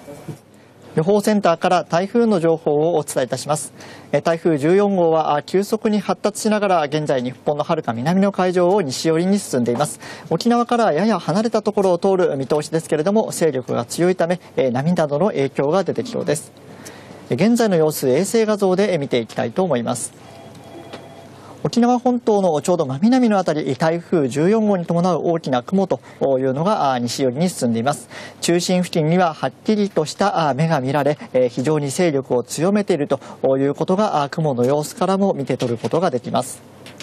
予報センターから台風の情報をお伝えいたします。台風14号は急速に発達しながら現在日本のはるか南の海上を西寄りに進んでいます。沖縄からやや離れたところを通る見通しですけれども、勢力が強いため波などの影響が出てきそうです。現在の様子、衛星画像で見ていきたいと思います。沖縄本島のちょうど真南のあたり、台風14号に伴う大きな雲というのが西寄りに進んでいます。中心付近にははっきりとした目が見られ、非常に勢力を強めているということが雲の様子からも見て取ることができます。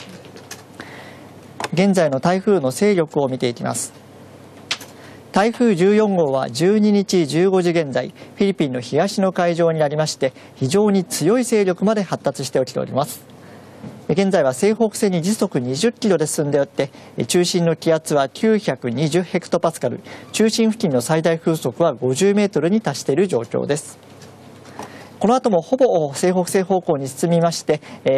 現在の台風の勢力を見ていきます。台風14号は12日15時現在、フィリピンの東の海上にありまして、非常に強い勢力まで発達してきております。現在は西北西に時速20キロで進んでおって、中心の気圧は920ヘクトパスカル、中心付近の最大風速は50メートルに達している状況です。この後もほぼ西北西方向に進みまして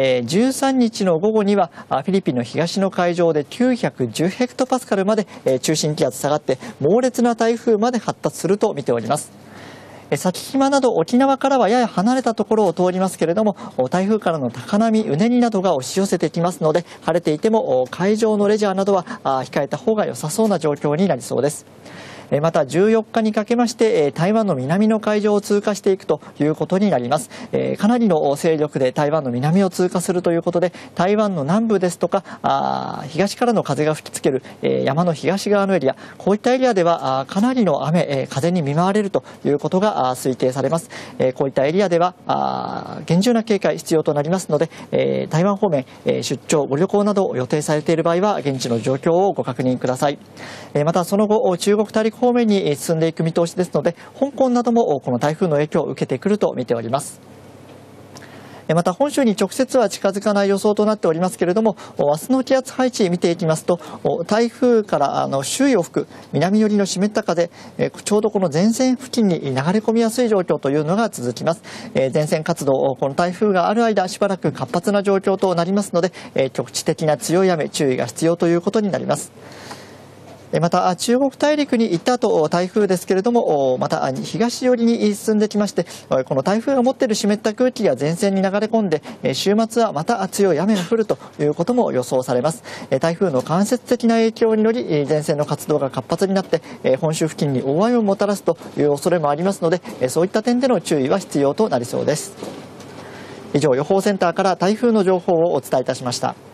、13日の午後にはフィリピンの東の海上で910ヘクトパスカルまで中心気圧下がって猛烈な台風まで発達すると見ております。先島など沖縄からはやや離れたところを通りますけれども、台風からの高波、うねりなどが押し寄せてきますので、晴れていても海上のレジャーなどは控えた方が良さそうな状況になりそうです。また14日にかけまして台湾の南の海上を通過していくということになります。かなりの勢力で台湾の南を通過するということで、台湾の南部ですとか東からの風が吹きつける山の東側のエリア、こういったエリアではかなりの雨、風に見舞われるということが推定されます。こういったエリアでは厳重な警戒必要となりますので、台湾方面出張ご旅行などを予定されている場合は現地の状況をご確認ください。またその後中国大陸方面に進んでいく見通しですので、香港などもこの台風の影響を受けてくると見ております。また本州に直接は近づかない予想となっておりますけれども、明日の気圧配置見ていきますと、台風から周囲を吹く南寄りの湿った風、ちょうどこの前線付近に流れ込みやすい状況というのが続きます。前線活動、この台風がある間しばらく活発な状況となりますので、局地的な強い雨注意が必要ということになります。また中国大陸に行った後、台風ですけれどもまた東寄りに進んできまして、この台風が持っている湿った空気が前線に流れ込んで、週末はまた強い雨が降るということも予想されます。台風の間接的な影響により前線の活動が活発になって本州付近に大雨をもたらすという恐れもありますので、そういった点での注意は必要となりそうです。以上、予報センターから台風の情報をお伝えいたしました。